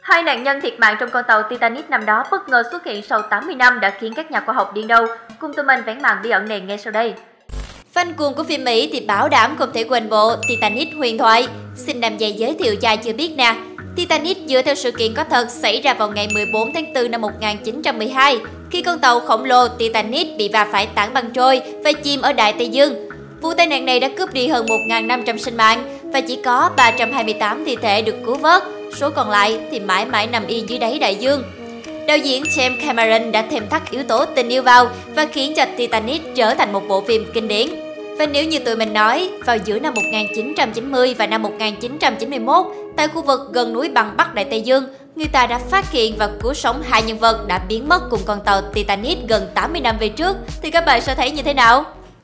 Hai nạn nhân thiệt mạng trong con tàu Titanic năm đó bất ngờ xuất hiện sau 80 năm đã khiến các nhà khoa học điên đầu. Cùng tụi mình vén màn bí ẩn này ngay sau đây. Fan cuồng của phim Mỹ thì bảo đảm không thể quên bộ Titanic huyền thoại. Xin Nam Dây giới thiệu cho ai chưa biết nè. Titanic dựa theo sự kiện có thật xảy ra vào ngày 14 tháng 4 năm 1912, khi con tàu khổng lồ Titanic bị va phải tảng băng trôi và chìm ở Đại Tây Dương. Vụ tai nạn này đã cướp đi hơn 1.500 sinh mạng và chỉ có 328 thi thể được cứu vớt, số còn lại thì mãi mãi nằm yên dưới đáy đại dương. Đạo diễn James Cameron đã thêm thắt yếu tố tình yêu vào và khiến cho Titanic trở thành một bộ phim kinh điển. Và nếu như tụi mình nói, vào giữa năm 1990 và năm 1991, tại khu vực gần núi băng Bắc Đại Tây Dương, người ta đã phát hiện và cứu sống hai nhân vật đã biến mất cùng con tàu Titanic gần 80 năm về trước, thì các bạn sẽ thấy như thế nào?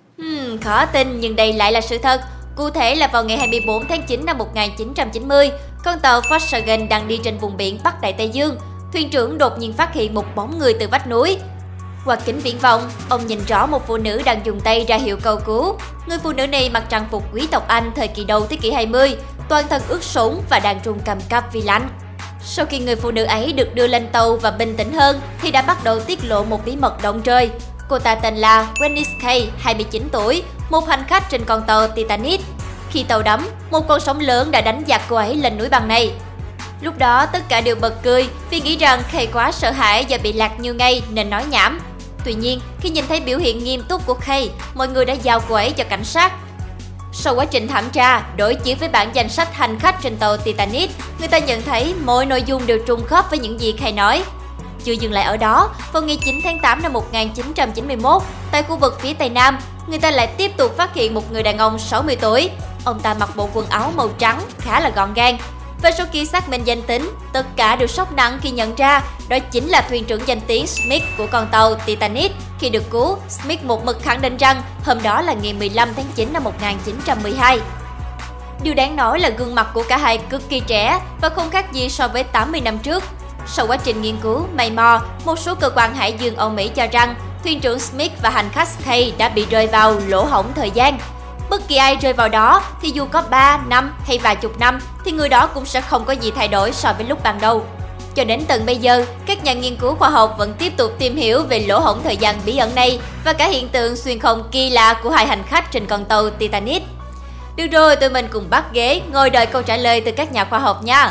Khó tin nhưng đây lại là sự thật. Cụ thể là vào ngày 24 tháng 9 năm 1990, con tàu Volkswagen đang đi trên vùng biển Bắc Đại Tây Dương. Thuyền trưởng đột nhiên phát hiện một bóng người từ vách núi. Qua kính viễn vọng, ông nhìn rõ một phụ nữ đang dùng tay ra hiệu cầu cứu. Người phụ nữ này mặc trang phục quý tộc Anh thời kỳ đầu thế kỷ 20, toàn thân ướt sũng và đang run cầm cập vì lạnh. Sau khi người phụ nữ ấy được đưa lên tàu và bình tĩnh hơn, thì đã bắt đầu tiết lộ một bí mật động trời. Cô ta tên là Wendy Kay, 29 tuổi, một hành khách trên con tàu Titanic. Khi tàu đắm, một con sóng lớn đã đánh giạt cô ấy lên núi băng này. Lúc đó tất cả đều bật cười vì nghĩ rằng Kay quá sợ hãi và bị lạc nhiều ngày nên nói nhảm. Tuy nhiên, khi nhìn thấy biểu hiện nghiêm túc của Kay, mọi người đã giao cô ấy cho cảnh sát. Sau quá trình thẩm tra, đối chiếu với bản danh sách hành khách trên tàu Titanic, người ta nhận thấy mọi nội dung đều trùng khớp với những gì Kay nói. Chưa dừng lại ở đó, vào ngày 9 tháng 8 năm 1991, tại khu vực phía Tây Nam, người ta lại tiếp tục phát hiện một người đàn ông 60 tuổi. Ông ta mặc bộ quần áo màu trắng, khá là gọn gàng. Và sau khi xác minh danh tính, tất cả đều sốc nặng khi nhận ra đó chính là thuyền trưởng danh tiếng Smith của con tàu Titanic. Khi được cứu, Smith một mực khẳng định rằng hôm đó là ngày 15 tháng 9 năm 1912. Điều đáng nói là gương mặt của cả hai cực kỳ trẻ và không khác gì so với 80 năm trước. Sau quá trình nghiên cứu, mày mò, một số cơ quan hải dương Âu Mỹ cho rằng thuyền trưởng Smith và hành khách Kay đã bị rơi vào lỗ hổng thời gian. Bất kỳ ai rơi vào đó thì dù có 3, 5 hay vài chục năm thì người đó cũng sẽ không có gì thay đổi so với lúc ban đầu. Cho đến tận bây giờ, các nhà nghiên cứu khoa học vẫn tiếp tục tìm hiểu về lỗ hổng thời gian bí ẩn này và cả hiện tượng xuyên không kỳ lạ của hai hành khách trên con tàu Titanic. Được rồi, tụi mình cùng bắt ghế ngồi đợi câu trả lời từ các nhà khoa học nha.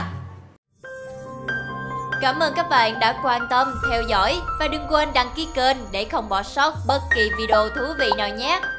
Cảm ơn các bạn đã quan tâm, theo dõi và đừng quên đăng ký kênh để không bỏ sót bất kỳ video thú vị nào nhé.